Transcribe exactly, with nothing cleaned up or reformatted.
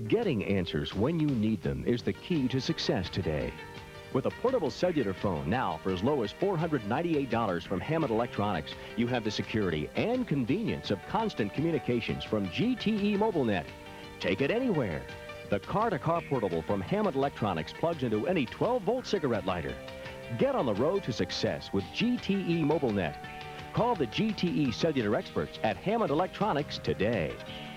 Getting answers when you need them is the key to success today. With a portable cellular phone now for as low as four hundred ninety-eight dollars from Hammond Electronics, you have the security and convenience of constant communications from G T E MobileNet. Take it anywhere. The car-to-car portable from Hammond Electronics plugs into any twelve volt cigarette lighter. Get on the road to success with G T E MobileNet. Call the G T E cellular experts at Hammond Electronics today.